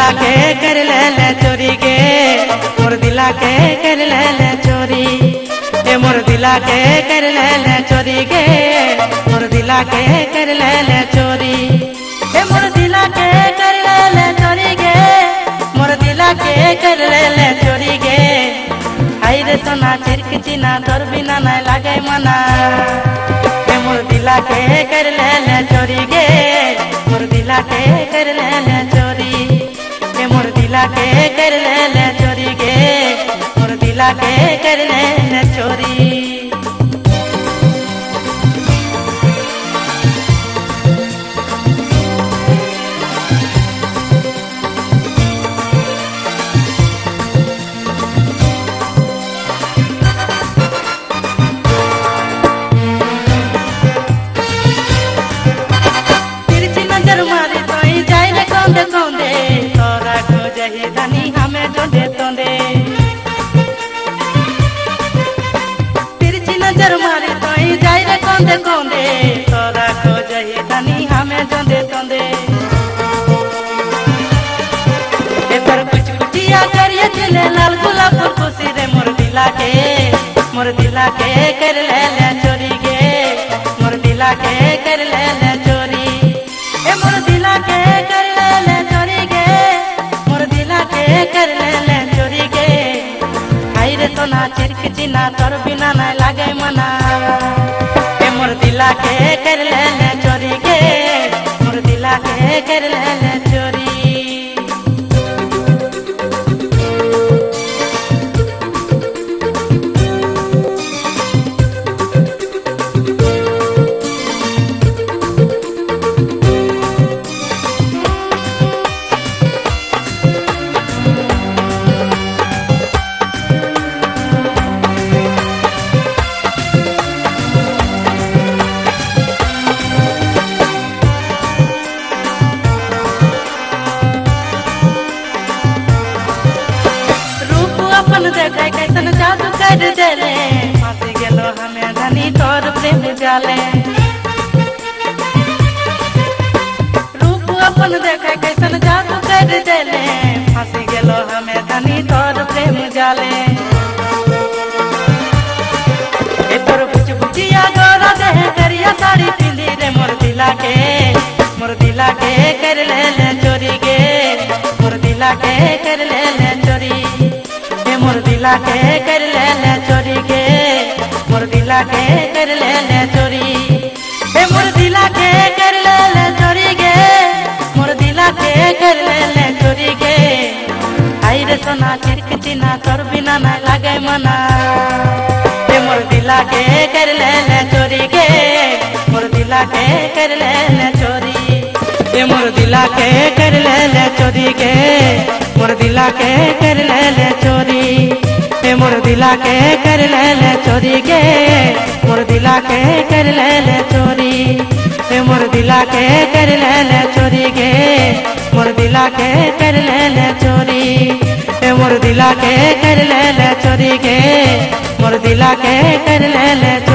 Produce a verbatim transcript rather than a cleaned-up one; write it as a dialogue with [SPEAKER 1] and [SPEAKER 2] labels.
[SPEAKER 1] दिला के कर ले ले चोरी गे मोर दिला के कर ले ले चोरी ए मोर दिला के कर ले ले चोरी गे मोर दिला के कर ले ले चोरी ए मोर दिला के कर ले ले चोरी गे मोर दिला के कर ले ले चोरी गे हाय रे सोना चिरक चिना तोर बिना नहीं लागे मना ए मोर दिला के कर ले ले चोरी गे मोर दिला के कर ले ले चोरी ए मोर दिला के कर ले ले चोरी गे मोर दिला के कर ले ले चोरी तोंदे तोरा को जही धनी हमें जोंदे तोंदे तिरछी नजर मारी तोई जाई रे कोंदे कोंदे तोरा को जही धनी हमें जोंदे तोंदे ए पर कुछ कुटिया करिए चले लाल गुलाब खुशी रे मोर दिला के मोर दिला के कर ले ले चोरी गे मोर दिला के कर ले ले चोरी ए मोर दिला के कर कर ले ले चोरी गे हाय रे सोना चिरक चिना तोर बिना नहीं लागे मना ए मोर दिला के कर ले ले चोरी गे मोर दिला के कर ले ले चोरी देखे कैसन जादू कर देले फांसी गेलो हमें धनी तोर प्रेम जाले रूप अपन देखे कैसन जादू कर देले फांसी गेलो हमें धनी तोर प्रेम जाले ए तोर बुझ बुझिया गोरा देह करिया साड़ी पिंदी रे मोर दिला के मोर दिला के कर ले ले चोरी गे मोर दिला के कर ले ले चोरी मोर दिला के कर ले ले चोरी गे मोर दिला के कर ले ले चोरी ए मोर दिला के कर ले ले चोरी गे मोर दिला के कर ले ले चोरी गे हाय रे सोना चिरक चिना तोर बिना नहीं लागे मना ए मोर दिला के कर ले ले चोरी गे मोर दिला के कर ले ले चोरी ए मोर दिला के कर ले ले चोरी गे मोर दिला के कर ले ले चोरी ए मोर दिला के कर ले ले चोरी गे मोर दिला के कर ले ले चोरी ए मोर दिला के कर ले ले चोरी गे मोर दिला के कर ले ले चोरी ए मोर दिला के कर ले ले चोरी गे मोर दिला के कर ले ले